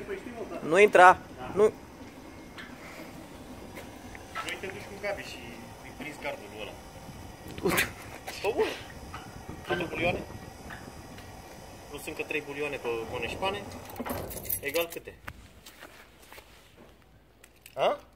Nu intra. Nu. Noi te duci cu Gabi și îi prinzi gardul ăla. Bă, bun. 4 bulioane. Plus încă 3 bulioane pe moneșpane. Egal câte? A?